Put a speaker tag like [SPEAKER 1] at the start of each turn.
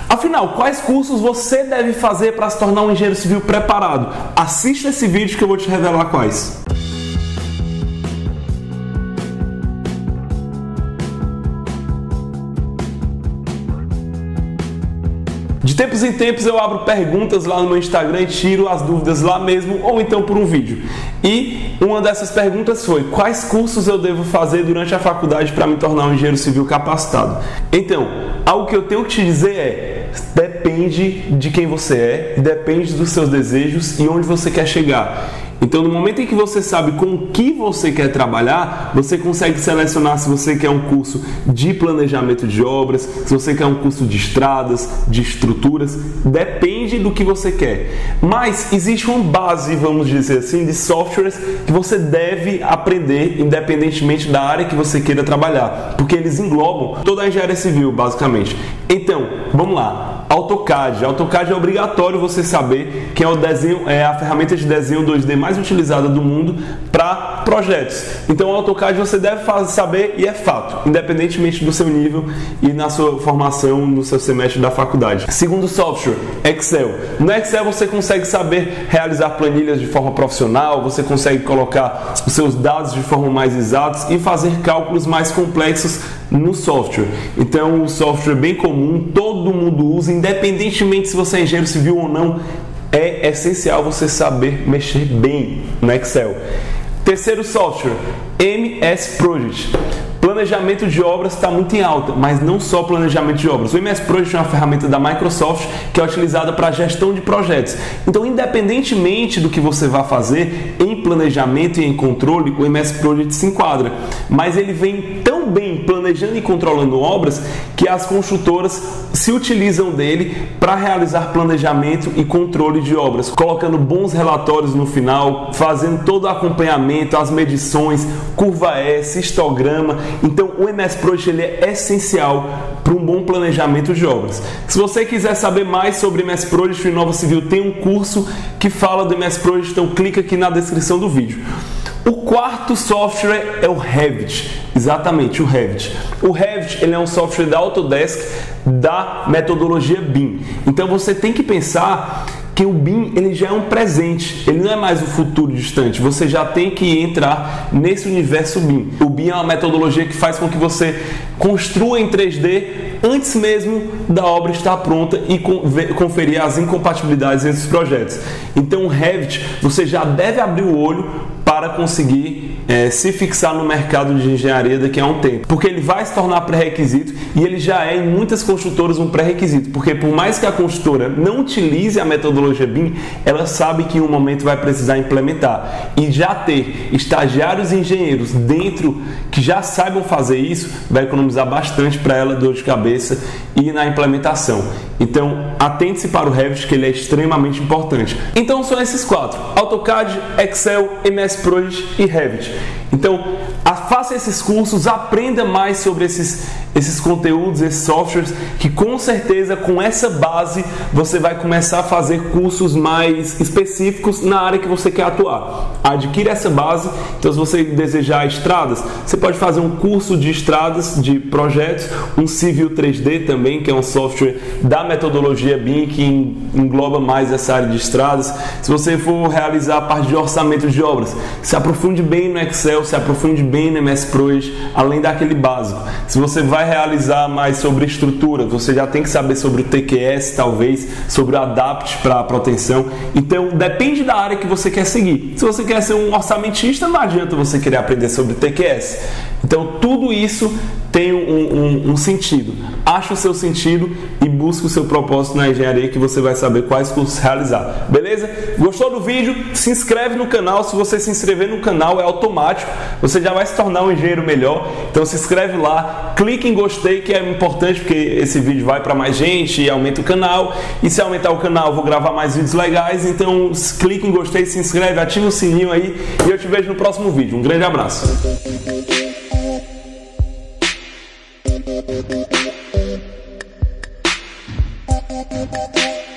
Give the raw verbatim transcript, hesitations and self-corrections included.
[SPEAKER 1] Afinal, quais cursos você deve fazer para se tornar um engenheiro civil preparado? Assista esse vídeo que eu vou te revelar quais. De tempos em tempos eu abro perguntas lá no meu Instagram e tiro as dúvidas lá mesmo ou então por um vídeo. E uma dessas perguntas foi: quais cursos eu devo fazer durante a faculdade para me tornar um engenheiro civil capacitado? Então, algo que eu tenho que te dizer é: depende de quem você é, depende dos seus desejos e onde você quer chegar. Então, no momento em que você sabe com o que você quer trabalhar, você consegue selecionar se você quer um curso de planejamento de obras, se você quer um curso de estradas, de estruturas, depende do que você quer. Mas existe uma base, vamos dizer assim, de softwares que você deve aprender independentemente da área que você queira trabalhar, porque eles englobam toda a engenharia civil, basicamente. Então, vamos lá. AutoCAD. AutoCAD é obrigatório você saber, que é, o desenho, é a ferramenta de desenho dois D mais utilizada do mundo para projetos. Então, o AutoCAD você deve fazer, saber e é fato, independentemente do seu nível e na sua formação no seu semestre da faculdade. Segundo software, Excel. No Excel você consegue saber realizar planilhas de forma profissional, você consegue colocar os seus dados de forma mais exatos e fazer cálculos mais complexos no software. Então, o software é bem comum, todo mundo usa, independentemente se você é engenheiro civil ou não, é essencial você saber mexer bem no Excel. Terceiro software, M S Project. Planejamento de obras está muito em alta, mas não só planejamento de obras. O M S Project é uma ferramenta da Microsoft que é utilizada para a gestão de projetos. Então, independentemente do que você vá fazer em planejamento e em controle, o M S Project se enquadra. Mas ele vem tão bem planejando e controlando obras que as construtoras se utilizam dele para realizar planejamento e controle de obras, colocando bons relatórios no final, fazendo todo o acompanhamento, as medições, curva S, histograma. Então, o M S Project ele é essencial para um bom planejamento de obras. Se você quiser saber mais sobre M S Project, o Inova Civil tem um curso que fala do M S Project, então clica aqui na descrição do vídeo. O quarto software é o Revit, exatamente, o Revit. O Revit ele é um software da Autodesk da metodologia B I M. Então você tem que pensar que o B I M ele já é um presente, ele não é mais o futuro distante, você já tem que entrar nesse universo B I M. O B I M é uma metodologia que faz com que você construa em três D antes mesmo da obra estar pronta e conferir as incompatibilidades entre os projetos. Então o Revit você já deve abrir o olho para conseguir é, se fixar no mercado de engenharia daqui a um tempo, porque ele vai se tornar pré-requisito e ele já é em muitas construtoras um pré-requisito, porque por mais que a construtora não utilize a metodologia B I M, ela sabe que em um momento vai precisar implementar, e já ter estagiários e engenheiros dentro que já saibam fazer isso vai economizar bastante para ela dor de cabeça e na implementação. Então atente-se para o Revit, que ele é extremamente importante. Então são esses quatro: AutoCAD, Excel, M S Project e Revit. Então faça esses cursos, aprenda mais sobre esses, esses conteúdos, esses softwares, que com certeza com essa base você vai começar a fazer cursos mais específicos na área que você quer atuar. Adquira essa base. Então, se você desejar estradas, você pode fazer um curso de estradas, de projetos, um Civil três D também, que é um software da metodologia B I M que engloba mais essa área de estradas. Se você for realizar a parte de orçamento de obras, se aprofunde bem no Excel, se aprofunde bem no M S Project, além daquele básico. Se você vai realizar mais sobre estrutura, você já tem que saber sobre o T Q S, talvez, sobre o Adapt para proteção. Então, depende da área que você quer seguir. Se você quer ser um orçamentista, não adianta você querer aprender sobre T Q S. Então, tudo isso tem um, um, um sentido. Ache o seu sentido e busque o seu propósito na engenharia, que você vai saber quais cursos realizar. Beleza? Gostou do vídeo? Se inscreve no canal. Se você se inscrever no canal, é automático. Você já vai se tornar um engenheiro melhor. Então se inscreve lá, clique em gostei, que é importante, porque esse vídeo vai para mais gente e aumenta o canal. E se aumentar o canal, eu vou gravar mais vídeos legais. Então clique em gostei, se inscreve, ativa o sininho aí e eu te vejo no próximo vídeo. Um grande abraço. Thank you.